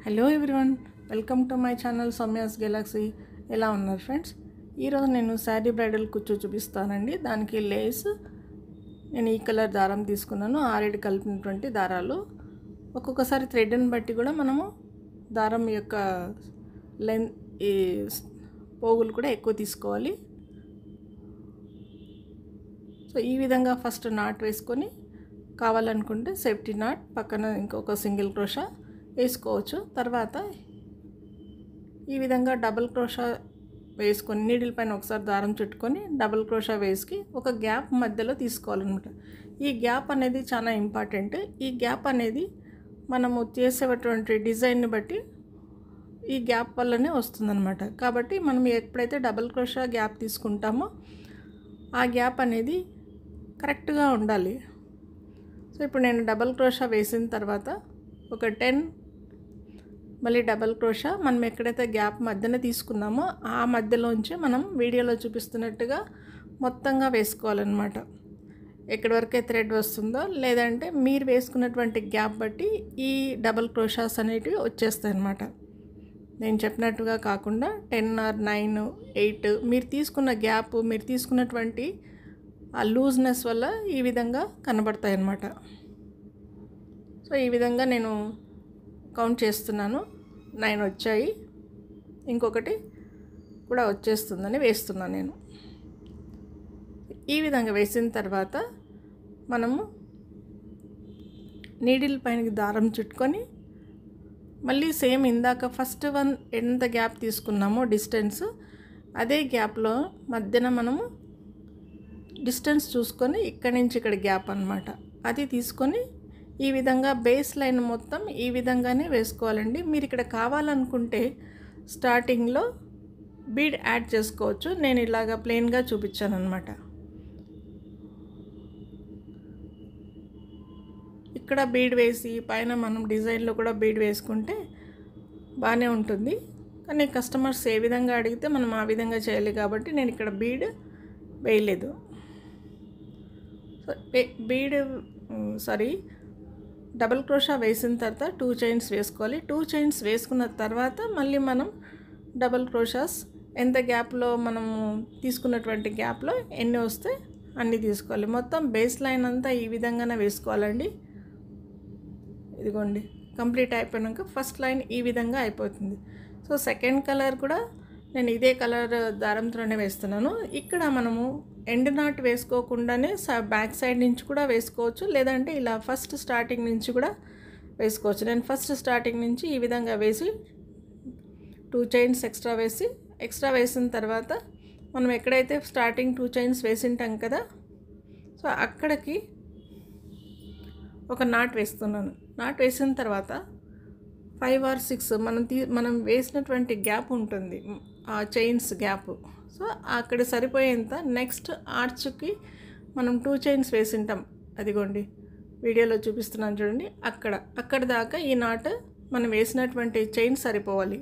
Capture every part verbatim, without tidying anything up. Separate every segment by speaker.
Speaker 1: Hello everyone, welcome to my channel Soumya's galaxy. ఎలా ఉన్నారు friends? ఈరోజు నేను శారీ బ్రైడల్ కుచ్చు చూపిస్తానండి. దానికి లేస్ నేను ఈ కలర్ దారం తీసుకున్నాను. ఆరేడు కలిపినటువంటి దారాలు. ఒక్కొక్కసారి థ్రెడ్ని బట్టి కూడా మనము దారం యొక్క లెంత్ ఈ పోగులు కూడా ఎక్కువ తీసుకోవాలి. సో ఈ విధంగా ఫస్ట్ నాట్ వేసుకొని, కావాలనుకుంటే సేఫ్టీ నాట్ పక్కన ఇంకొక సింగిల్ క్రోషా వేసుకోవచ్చు. తర్వాత ఈ విధంగా డబుల్ క్రోషా వేసుకొని నీడిల్ పైన ఒకసారి దారం చుట్టుకొని డబుల్ క్రోషా వేసి ఒక గ్యాప్ మధ్యలో తీసుకోవాలన్నమాట. ఈ గ్యాప్ అనేది చాలా ఇంపార్టెంట్. ఈ గ్యాప్ అనేది మనము చేసేటువంటి డిజైన్ని బట్టి ఈ గ్యాప్ వల్లనే వస్తుందన్నమాట. కాబట్టి మనం ఎప్పుడైతే డబుల్ క్రోషా గ్యాప్ తీసుకుంటామో ఆ గ్యాప్ అనేది కరెక్ట్గా ఉండాలి. సో ఇప్పుడు నేను డబుల్ క్రోషా వేసిన తర్వాత ఒక టెన్ మళ్ళీ డబల్ క్రోషా మనం ఎక్కడైతే గ్యాప్ మధ్యన తీసుకున్నామో ఆ మధ్యలోంచి మనం వీడియోలో చూపిస్తున్నట్టుగా మొత్తంగా వేసుకోవాలన్నమాట. ఎక్కడి వరకే థ్రెడ్ వస్తుందో, లేదంటే మీరు వేసుకున్నటువంటి గ్యాప్ బట్టి ఈ డబల్ క్రోషాస్ అనేటివి వచ్చేస్తాయి అన్నమాట. నేను చెప్పినట్టుగా కాకుండా టెన్ ఆర్ నైన్ ఎయిట్ మీరు తీసుకున్న గ్యాప్, మీరు తీసుకున్నటువంటి ఆ లూజ్నెస్ వల్ల ఈ విధంగా కనబడతాయి అన్నమాట. సో ఈ విధంగా నేను కౌంట్ చేస్తున్నాను. నైన్ వచ్చాయి, ఇంకొకటి కూడా వచ్చేస్తుందని వేస్తున్నాను నేను. ఈ విధంగా వేసిన తర్వాత మనము నీడిల్ పైన దారం చుట్టుకొని మళ్ళీ సేమ్ ఇందాక ఫస్ట్ వన్ ఎంత గ్యాప్ తీసుకున్నామో డిస్టెన్స్, అదే గ్యాప్లో మధ్యన మనము డిస్టెన్స్ చూసుకొని ఇక్కడి నుంచి ఇక్కడ గ్యాప్ అన్నమాట అది తీసుకొని ఈ విధంగా బేస్ లైన్ మొత్తం ఈ విధంగానే వేసుకోవాలండి. మీరు ఇక్కడ కావాలనుకుంటే స్టార్టింగ్లో బీడ్ యాడ్ చేసుకోవచ్చు. నేను ఇలాగా ప్లెయిన్గా చూపించాను అనమాట. ఇక్కడ బీడ్ వేసి పైన మనం డిజైన్లో కూడా బీడ్ వేసుకుంటే బాగానే ఉంటుంది. కానీ కస్టమర్స్ ఏ విధంగా అడిగితే మనం ఆ విధంగా చేయాలి కాబట్టి నేను ఇక్కడ బీడ్ వేయలేదు. బీడ్ సారీ డబుల్ క్రోషా వేసిన తర్వాత టూ చైన్స్ వేసుకోవాలి. టూ చైన్స్ వేసుకున్న తర్వాత మళ్ళీ మనం డబుల్ క్రోషాస్ ఎంత గ్యాప్లో మనము తీసుకున్నటువంటి గ్యాప్లో ఎన్ని వస్తే అన్నీ తీసుకోవాలి. మొత్తం బేస్ లైన్ అంతా ఈ విధంగానే వేసుకోవాలండి. ఇదిగోండి, కంప్లీట్ అయిపోయాక ఫస్ట్ లైన్ ఈ విధంగా అయిపోతుంది. సో సెకండ్ కలర్ కూడా నేను ఇదే కలర్ దారంతోనే వేస్తున్నాను. ఇక్కడ మనము ఎండ్ నాట్ వేసుకోకుండానే బ్యాక్ సైడ్ నుంచి కూడా వేసుకోవచ్చు, లేదంటే ఇలా ఫస్ట్ స్టార్టింగ్ నుంచి కూడా వేసుకోవచ్చు. నేను ఫస్ట్ స్టార్టింగ్ నుంచి ఈ విధంగా వేసి టూ చైన్స్ ఎక్స్ట్రా వేసి ఎక్స్ట్రా వేసిన తర్వాత మనం ఎక్కడైతే స్టార్టింగ్ టూ చైన్స్ వేసింటాం కదా, సో అక్కడికి ఒక నాట్ వేస్తున్నాను. నాట్ వేసిన తర్వాత ఫైవ్ ఆర్ సిక్స్ మనం తీ మనం వేసినటువంటి గ్యాప్ ఉంటుంది, ఆ చైన్స్ గ్యాప్. సో అక్కడ సరిపోయేంత నెక్స్ట్ ఆర్చ్కి మనం టూ చైన్స్ వేసింటాం. అదిగోండి వీడియోలో చూపిస్తున్నాను చూడండి. అక్కడ అక్కడ దాకా ఈ నాట్ మనం వేసినటువంటి చైన్ సరిపోవాలి.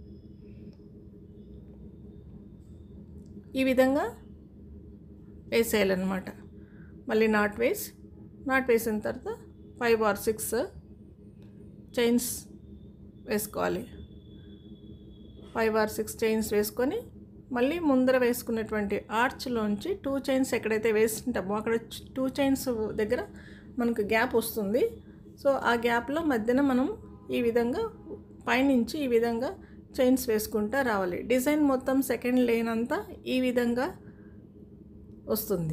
Speaker 1: ఈ విధంగా వేసేయాలన్నమాట. మళ్ళీ నాట్ వేసి నాట్ వేసిన తర్వాత ఫైవ్ ఆర్ సిక్స్ చైన్స్ వేసుకోవాలి. ఫైవ్ ఆర్ సిక్స్ చైన్స్ వేసుకొని మళ్ళీ ముందర వేసుకున్నటువంటి ఆర్చ్లోంచి టూ చైన్స్ ఎక్కడైతే వేసింటామో అక్కడ టూ చైన్స్ దగ్గర మనకు గ్యాప్ వస్తుంది. సో ఆ గ్యాప్లో మధ్యన మనం ఈ విధంగా పైనుంచి ఈ విధంగా చైన్స్ వేసుకుంటూ రావాలి. డిజైన్ మొత్తం సెకండ్ లేన్ అంతా ఈ విధంగా వస్తుంది.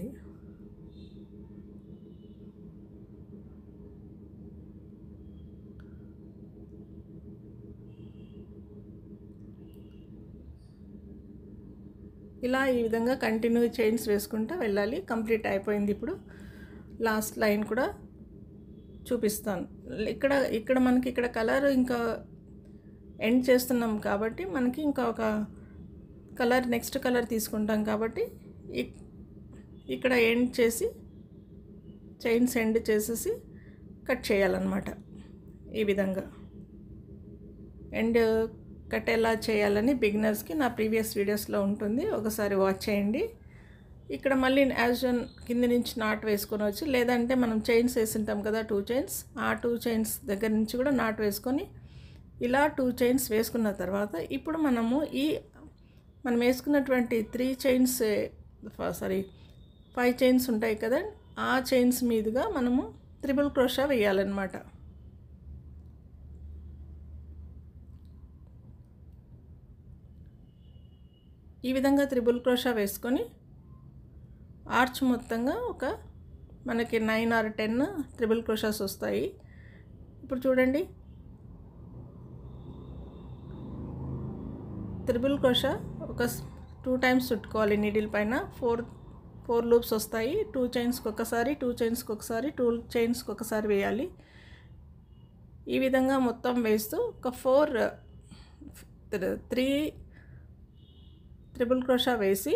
Speaker 1: ఇలా ఈ విధంగా కంటిన్యూ చైన్స్ వేసుకుంటూ వెళ్ళాలి. కంప్లీట్ అయిపోయింది. ఇప్పుడు లాస్ట్ లైన్ కూడా చూపిస్తాను. ఇక్కడ ఇక్కడ మనకి ఇక్కడ కలర్ ఇంకా ఎండ్ చేస్తున్నాం కాబట్టి మనకి ఇంకా ఒక కలర్ నెక్స్ట్ కలర్ తీసుకుంటాం కాబట్టి ఇక్కడ ఎండ్ చేసి చైన్స్ ఎండ్ చేసేసి కట్ చేయాలన్నమాట. ఈ విధంగా ఎండ్ కట్ ఎలా చేయాలని బిగినర్స్కి నా ప్రీవియస్ వీడియోస్లో ఉంటుంది, ఒకసారి వాచ్ చేయండి. ఇక్కడ మళ్ళీ యాజ్ వన్ కింద నుంచి నాట్ వేసుకొని వచ్చి, లేదంటే మనం చైన్స్ వేసింటాం కదా టూ చైన్స్, ఆ టూ చైన్స్ దగ్గర నుంచి కూడా నాట్ వేసుకొని ఇలా టూ చైన్స్ వేసుకున్న తర్వాత ఇప్పుడు మనము ఈ మనం వేసుకున్నటువంటి three chains sorry five chains ఉంటాయి కదా, ఆ చైన్స్ మీదుగా మనము త్రిబుల్ క్రోషా వేయాలన్నమాట. ఈ విధంగా త్రిబుల్ క్రోషా వేసుకొని ఆర్చ్ మొత్తంగా ఒక మనకి nine or ten triple crochets వస్తాయి. ఇప్పుడు చూడండి, త్రిబుల్ క్రోషా ఒక టూ టైమ్స్ చుట్టుకోవాలి నీడిల్ పైన. ఫోర్ ఫోర్ లూప్స్ వస్తాయి. టూ చైన్స్కి ఒకసారి, టూ చైన్స్కి ఒకసారి, టూ చైన్స్కి ఒకసారి వేయాలి. ఈ విధంగా మొత్తం వేస్తూ ఒక ఫోర్ త్రీ త్రిబుల్ క్రోషా వేసి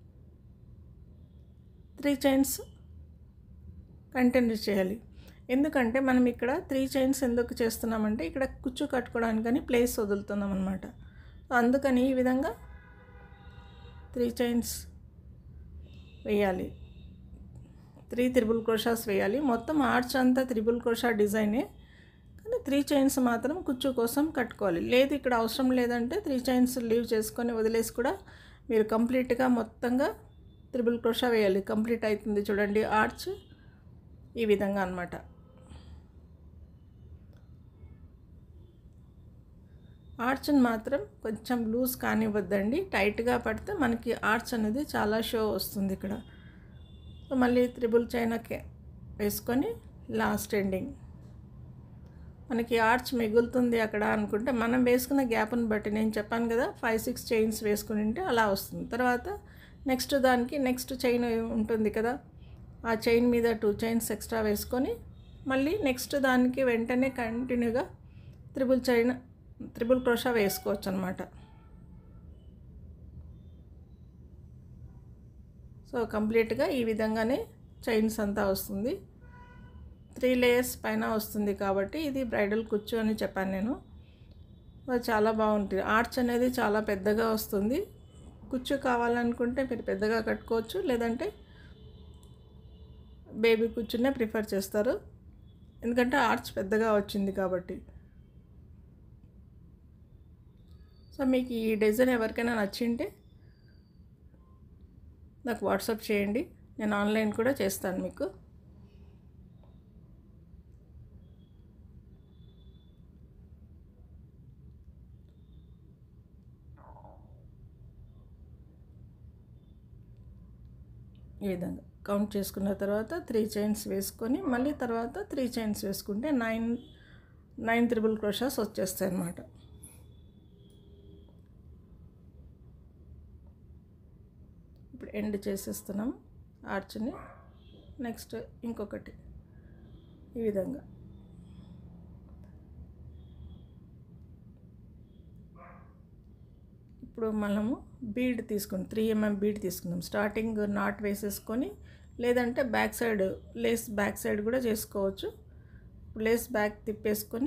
Speaker 1: త్రీ చైన్స్ కంటిన్యూ చేయాలి. ఎందుకంటే మనం ఇక్కడ త్రీ చైన్స్ ఎందుకు చేస్తున్నామంటే ఇక్కడ కుచ్చు కట్టుకోవడానికని ప్లేస్ వదులుతున్నాం అన్నమాట. అందుకని ఈ విధంగా త్రీ చైన్స్ వేయాలి, త్రీ త్రిబుల్ క్రోషాస్ వేయాలి. మొత్తం ఆర్చ్ అంతా త్రిబుల్ క్రోషా డిజైనే, కానీ త్రీ చైన్స్ మాత్రం కుచ్చు కోసం కట్టుకోవాలి. లేదు ఇక్కడ అవసరం లేదంటే త్రీ చైన్స్ లీవ్ చేసుకొని వదిలేసి కూడా మీరు కంప్లీట్గా మొత్తంగా త్రిబుల్ క్రోషా వేయాలి. కంప్లీట్ అవుతుంది చూడండి ఆర్చ్ ఈ విధంగా అన్నమాట. ఆర్చ్ని మాత్రం కొంచెం లూజ్ కానివ్వద్దండి, టైట్గా పడితే మనకి ఆర్చ్ అనేది చాలా షో వస్తుంది ఇక్కడ. సో మళ్ళీ త్రిబుల్ చైన్ వేసుకొని లాస్ట్ ఎండింగ్ మనకి ఆర్చ్ మిగులుతుంది అక్కడ అనుకుంటే మనం వేసుకున్న గ్యాప్ని బట్టి, నేను చెప్పాను కదా ఫైవ్ సిక్స్ చైన్స్ వేసుకుని ఉంటే అలా వస్తుంది. తర్వాత నెక్స్ట్ దానికి నెక్స్ట్ చైన్ ఉంటుంది కదా, ఆ చైన్ మీద టూ చైన్స్ ఎక్స్ట్రా వేసుకొని మళ్ళీ నెక్స్ట్ దానికి వెంటనే కంటిన్యూగా త్రిబుల్ చైన్ త్రిబుల్ క్రోషా వేసుకోవచ్చు అన్నమాట. సో కంప్లీట్గా ఈ విధంగానే చైన్స్ అంతా వస్తుంది. త్రీ లేయర్స్ పైన వస్తుంది కాబట్టి ఇది బ్రైడల్ కుచ్చు అని చెప్పాను నేను. చాలా బాగుంటుంది. ఆర్చ్ అనేది చాలా పెద్దగా వస్తుంది. కుచ్చు కావాలనుకుంటే మీరు పెద్దగా కట్టుకోవచ్చు, లేదంటే బేబీ కుచ్చునే ప్రిఫర్ చేస్తారు, ఎందుకంటే ఆర్చ్ పెద్దగా వచ్చింది కాబట్టి. సో మీకు ఈ డిజైన్ ఎవరికైనా నచ్చింటే నాకు వాట్సాప్ చేయండి, నేను ఆన్లైన్ కూడా చేస్తాను మీకు. ఈ విధంగా కౌంట్ చేసుకున్న తర్వాత త్రీ చైన్స్ వేసుకొని మళ్ళీ తర్వాత త్రీ చైన్స్ వేసుకుంటే నైన్ నైన్ త్రిబుల్ క్రోషాస్ వచ్చేస్తాయి అన్నమాట. ఇప్పుడు ఎండ్ చేసేస్తున్నాం ఆర్చ్ని. నెక్స్ట్ ఇంకొకటి ఈ విధంగా ఇప్పుడు మనము బీడ్ తీసుకుని త్రీ ఎంఎం బీడ్ తీసుకున్నాం. స్టార్టింగ్ నాట్ వేసేసుకొని, లేదంటే back side lace back side కూడా చేసుకోవచ్చు. లేస్ బ్యాక్ తిప్పేసుకొని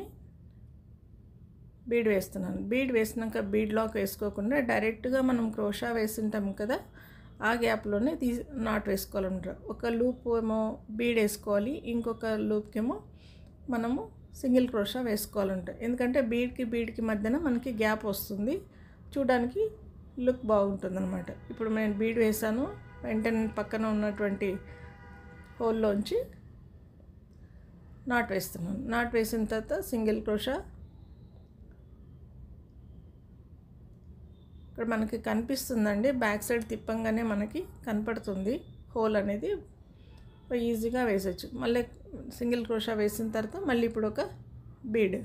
Speaker 1: బీడ్ వేస్తున్నాను. బీడ్ వేసినాక బీడ్ లాక్ వేసుకోకుండా డైరెక్ట్గా మనం క్రోషా వేసింటాం కదా, ఆ గ్యాప్లోనే తీ నాట్ వేసుకోవాలన్నమాట. ఒక లూప్ ఏమో బీడ్ వేసుకోవాలి, ఇంకొక లూప్కేమో మనము సింగిల్ క్రోషా వేసుకోవాలంటారు. ఎందుకంటే బీడ్కి బీడ్కి మధ్యన మనకి గ్యాప్ వస్తుంది, చూడడానికి లుక్ బాగుంటుంది అన్నమాట. ఇప్పుడు నేను బీడ్ వేసాను, వెంటనే పక్కన ఉన్నటువంటి హోల్లోంచి నాట్ వేస్తున్నాను. నాట్ వేసిన తర్వాత సింగిల్ క్రోషా ఇక్కడ మనకి కనిపిస్తుందండి, బ్యాక్ సైడ్ తిప్పంగానే మనకి కనపడుతుంది హోల్ అనేది, ఈజీగా వేసచ్చు. మళ్ళీ సింగిల్ క్రోషా వేసిన తర్వాత మళ్ళీ ఇప్పుడు ఒక బీడ్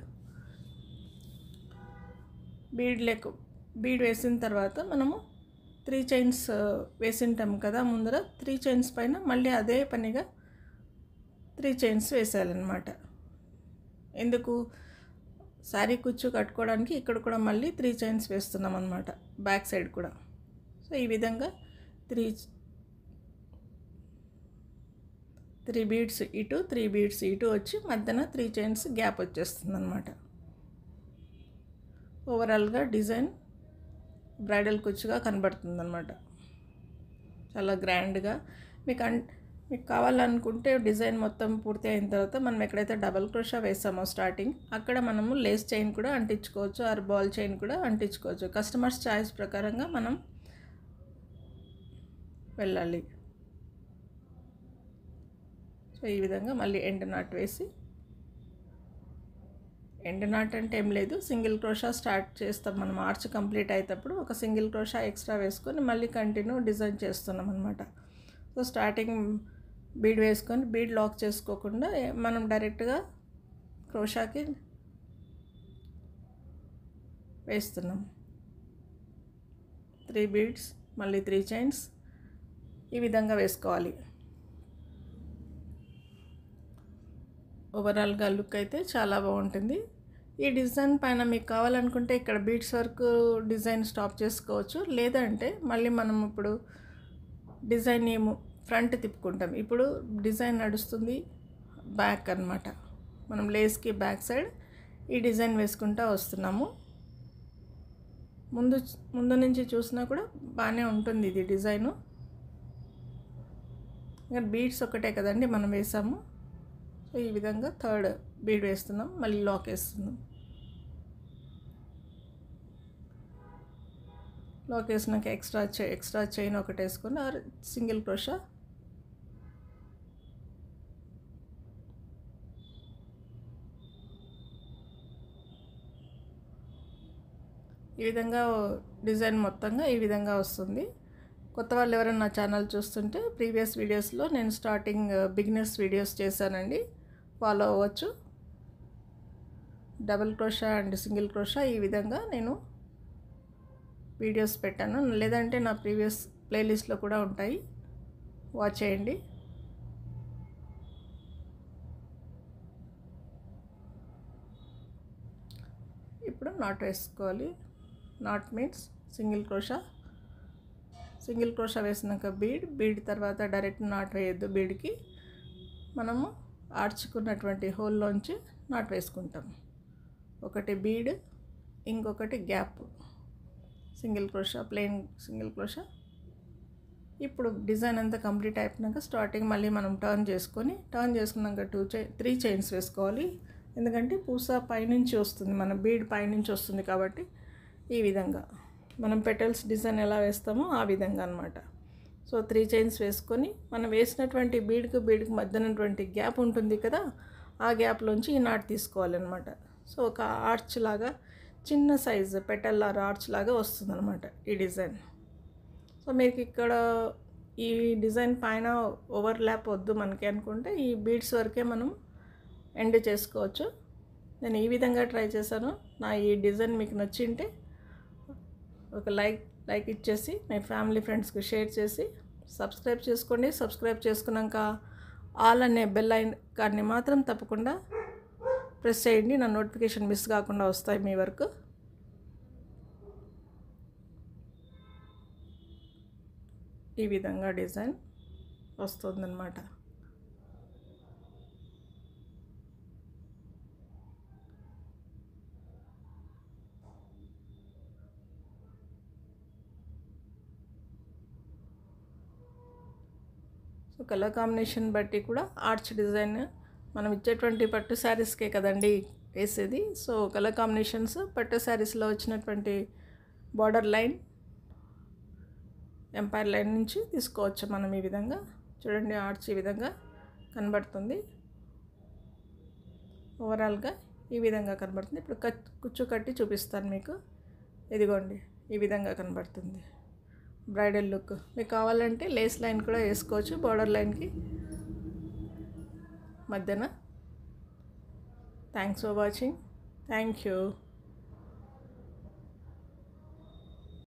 Speaker 1: బీడ్ లెక్క బీడ్ వేసిన తర్వాత మనము త్రీ చైన్స్ వేసింటాం కదా ముందర, త్రీ చైన్స్ పైన మళ్ళీ అదే పనిగా త్రీ చైన్స్ వేసేయాలన్నమాట. ఎందుకు శారీ కుచ్చు కట్టుకోవడానికి ఇక్కడ కూడా మళ్ళీ త్రీ చైన్స్ వేస్తున్నాం అన్నమాట, బ్యాక్ సైడ్ కూడా. సో ఈ విధంగా త్రీ త్రీ బీడ్స్ ఇటు త్రీ బీడ్స్ ఇటు వచ్చి మధ్యన త్రీ చైన్స్ గ్యాప్ వచ్చేస్తుంది అన్నమాట. ఓవరాల్గా డిజైన్ బ్రైడల్ కుచ్చుగా కనబడుతుంది అన్నమాట, చాలా గ్రాండ్గా. మీకు అన్ మీకు కావాలనుకుంటే డిజైన్ మొత్తం పూర్తి అయిన తర్వాత మనం ఎక్కడైతే డబల్ క్రోషా వేసామో స్టార్టింగ్ అక్కడ మనము లేస్ చైన్ కూడా అంటించుకోవచ్చు, ఆర్ బాల్ చైన్ కూడా అంటించుకోవచ్చు. కస్టమర్స్ చాయిస్ ప్రకారంగా మనం వెళ్ళాలి. సో ఈ విధంగా మళ్ళీ ఎండ్ నాట్ వేసి, ఎండ్ నాట్ అంటే ఏం లేదు, సింగిల్ క్రోషా స్టార్ట్ చేస్తాం మనం. ఆర్చ్ కంప్లీట్ అయ్యేటప్పుడు ఒక సింగిల్ క్రోషా ఎక్స్ట్రా వేసుకొని మళ్ళీ కంటిన్యూ డిజైన్ చేస్తున్నాం అనమాట. సో స్టార్టింగ్ బీడ్ వేసుకొని బీడ్ లాక్ చేసుకోకుండా మనం డైరెక్ట్గా క్రోషాకి వేస్తున్నాం. త్రీ బీడ్స్, మళ్ళీ త్రీ చైన్స్, ఈ విధంగా వేసుకోవాలి. ఓవరాల్గా లుక్ అయితే చాలా బాగుంటుంది. ఈ డిజైన్ పైన మీకు కావాలనుకుంటే ఇక్కడ బీడ్స్ వర్క్ డిజైన్ స్టాప్ చేసుకోవచ్చు, లేదంటే మళ్ళీ మనం ఇప్పుడు డిజైన్ ఏమో ఫ్రంట్ తిప్పుకుంటాం. ఇప్పుడు డిజైన్ నడుస్తుంది బ్యాక్ అన్నమాట. మనం లేస్కి బ్యాక్ సైడ్ ఈ డిజైన్ వేసుకుంటూ వస్తున్నాము. ముందు ముందు నుంచి చూసినా కూడా బాగానే ఉంటుంది ఇది డిజైను. ఇంకా బీడ్స్ ఒకటే కదండి మనం వేసాము. సో ఈ విధంగా థర్డ్ బీడ్ వేస్తున్నాం, మళ్ళీ లాక్ వేస్తున్నాం. లాక్ వేసినాక ఎక్స్ట్రా చై ఎక్స్ట్రా చైన్ ఒకటి వేసుకొని ఆర్ సింగిల్ క్రోషా ఈ విధంగా డిజైన్ మొత్తంగా ఈ విధంగా వస్తుంది. కొత్త వాళ్ళు ఎవరైనా నా ఛానల్ చూస్తుంటే ప్రీవియస్ వీడియోస్లో నేను స్టార్టింగ్ బిగినర్స్ వీడియోస్ చేశానండి, ఫాలో అవ్వచ్చు. Double crochet and single crochet ఈ విధంగా నేను వీడియోస్ పెట్టాను, లేదంటే నా ప్రీవియస్ ప్లేలిస్ట్లో కూడా ఉంటాయి, వాచ్ చేయండి. ఇప్పుడు నాట్ వేసుకోవాలి. Knot means single crochet. Single crochet వేసినాక బీడ్, బీడ్ తర్వాత డైరెక్ట్ నాట్ వేయద్దు. బీడ్కి మనము ఆర్చుకున్నటువంటి హోల్లోంచి నాట్ వేసుకుంటాం. ఒకటి బీడ్, ఇంకొకటి gap, single crochet, plain single crochet. ఇప్పుడు డిజైన్ అంతా కంప్లీట్ అయిపోయినాక స్టార్టింగ్ మళ్ళీ మనం టర్న్ చేసుకొని, టర్న్ చేసుకున్నాక టూ చై త్రీ చైన్స్ వేసుకోవాలి. ఎందుకంటే పూస పైనుంచి వస్తుంది, మన బీడ్ పైనుంచి వస్తుంది కాబట్టి ఈ విధంగా మనం పెటల్స్ డిజైన్ ఎలా వేస్తామో ఆ విధంగా అన్నమాట. సో త్రీ చైన్స్ వేసుకొని మనం వేసినటువంటి బీడ్కి బీడ్కి మధ్యనటువంటి గ్యాప్ ఉంటుంది కదా, ఆ గ్యాప్లోంచి ఈ నాట్ తీసుకోవాలన్నమాట. సో ఒక ఆర్చ్ లాగా చిన్న సైజు పెటల్ ఆర్చ్ లాగా వస్తుంది అనమాట ఈ డిజైన్. సో మీకు ఇక్కడ ఈ డిజైన్ పైన ఓవర్ ల్యాప్ వద్దు మనకి అనుకుంటే ఈ బీడ్స్ వరకే మనం ఎండ్ చేసుకోవచ్చు. నేను ఈ విధంగా ట్రై చేశాను. నా ఈ డిజైన్ మీకు నచ్చింటే ఒక లైక్ లైక్ ఇచ్చేసి మీ ఫ్యామిలీ ఫ్రెండ్స్కి షేర్ చేసి సబ్స్క్రైబ్ చేసుకోండి. సబ్స్క్రైబ్ చేసుకున్నాక ఆల్ అనే బెల్ ఐకాన్ని మాత్రం తప్పకుండా ప్రెస్ చేయండి, నా నోటిఫికేషన్ మిస్ కాకుండా వస్తాయి మీ వరకు. ఈ విధంగా డిజైన్ వస్తుందన్నమాట. సో కలర్ కాంబినేషన్ బట్టి కూడా ఆర్చ్ డిజైన్ మనం ఇచ్చేటువంటి పట్టు శారీస్కే కదండి వేసేది. సో కలర్ కాంబినేషన్స్ పట్టు శారీస్లో వచ్చినటువంటి బార్డర్ లైన్, ఎంపైర్ లైన్ నుంచి తీసుకోవచ్చు మనం. ఈ విధంగా చూడండి, ఆర్చ్ ఈ విధంగా కనబడుతుంది. ఓవరాల్గా ఈ విధంగా కనబడుతుంది. ఇప్పుడు కట్ కుచ్చు కట్టి చూపిస్తాను మీకు. ఇదిగోండి ఈ విధంగా కనబడుతుంది బ్రైడల్ లుక్. మీకు కావాలంటే లేస్ లైన్ కూడా వేసుకోవచ్చు బార్డర్ లైన్కి మధ్యన. Thanks for watching. Thank you.